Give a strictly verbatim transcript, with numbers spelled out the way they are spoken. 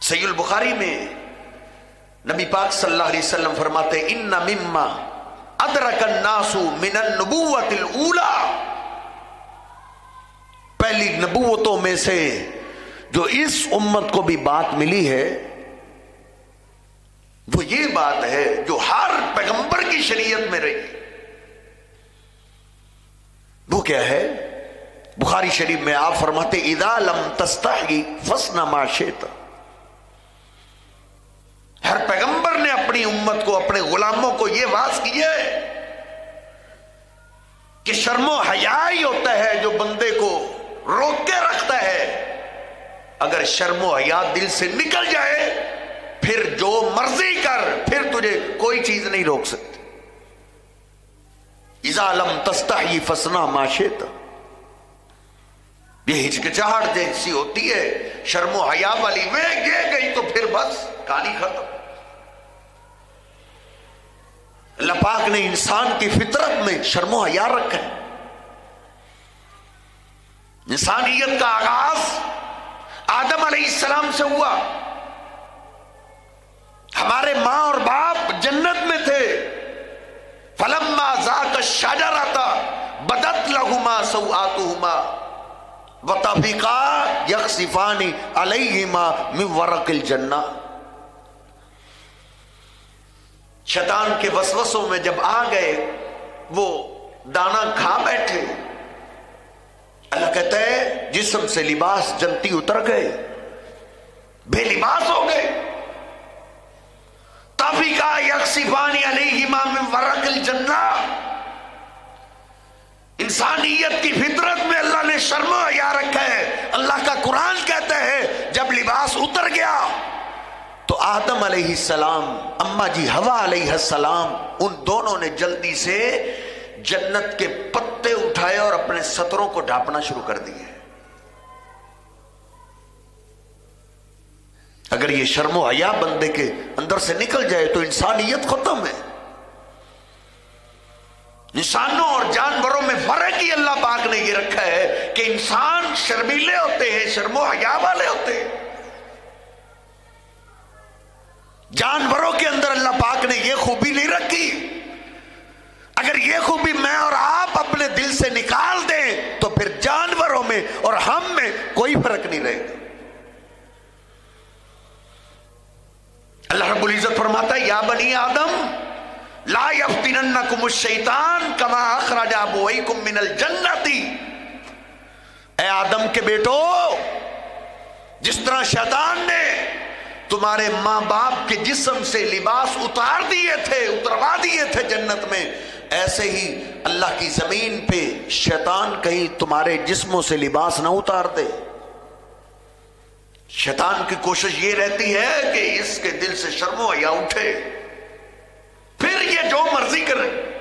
صحیح البخاری میں نبی پاک صلی اللہ علیہ وسلم فرماتے ہیں ان مما ادرک الناس من النبوۃ الاولی، پہلی نبوتوں میں سے جو اس امت کو بھی بات ملی ہے وہ یہ بات ہے جو ہر پیغمبر کی شریعت میں رہی۔ وہ کیا ہے؟ بخاری شریف میں آپ فرماتے اذا لم تستحی فاصنع ما شئت۔ ہر پیغمبر نے اپنی امت کو، اپنے غلاموں کو یہ واز کیا ہے کہ شرم و حیا ہی ہوتا ہے جو بندے کو روک کے رکھتا ہے، اگر شرم و حیا دل سے نکل جائے پھر جو مرضی کر، پھر تجھے کوئی چیز نہیں روک سکتی۔ اذا لم تستحی فاصنع ما شئت، یہ ہچکچاہٹ جیسی ہوتی ہے شرم و حیا والی، میں یہ گئی تو پھر بس کہانی ختم۔ اللہ پاک نے انسان کی فطرت میں شرم و حیا رکھا ہے۔ انسانیت کا آغاز آدم علیہ السلام سے ہوا۔ ہمارے ماں اور باپ جنت میں تھے، فلما ذاق الشجرۃ بدت لہما سوآتہما وطفقا یخصفان علیہما من ورق الجنہ۔ شیطان کے وسوسوں میں جب آ گئے وہ دانا کھا بیٹھے، اللہ کہتا ہے جسم سے لباس جنتی اتر گئے، بے لباس ہو گئے۔ طفقا یخصفان علیہما من ورق الجنہ، انسانیت کی فطرت میں اللہ نے شرم و حیا رکھا ہے۔ اللہ کا قرآن کہتا ہے جب لباس اتر گیا تو آدم علیہ السلام، اما جی حوا علیہ السلام، ان دونوں نے جلدی سے جنت کے پتے اٹھائے اور اپنے ستروں کو ڈھانپنا شروع کر دیے۔ اگر یہ شرم و حیا بندے کے اندر سے نکل جائے تو انسانیت ختم ہے۔ انسانوں اور جانوروں میں فرق ہی اللہ پاک نے یہ رکھا ہے کہ انسان شرمیلے ہوتے ہیں، شرم و حیا والے ہوتے ہیں۔ جانوروں کے اندر اللہ پاک نے یہ خوبی نہیں رکھی۔ اگر یہ خوبی میں اور آپ اپنے دل سے نکال دیں تو پھر جانوروں میں اور ہم میں کوئی فرق نہیں رہے گا۔ اللہ رب العزت فرماتا ہے یا بنی آدم لا یفتننکم الشیطان کما اخرج ابویکم من الجنۃ، اے آدم کے بیٹو، جس طرح شیطان نے تمہارے ماں باپ کے جسم سے لباس اتار دیے تھے، اتروا دیے تھے جنت میں، ایسے ہی اللہ کی زمین پہ شیطان کہیں تمہارے جسموں سے لباس نہ اتار دے۔ شیطان کی کوشش یہ رہتی ہے کہ اس کے دل سے شرم و حیا اٹھے، پھر یہ جو مرضی کرے۔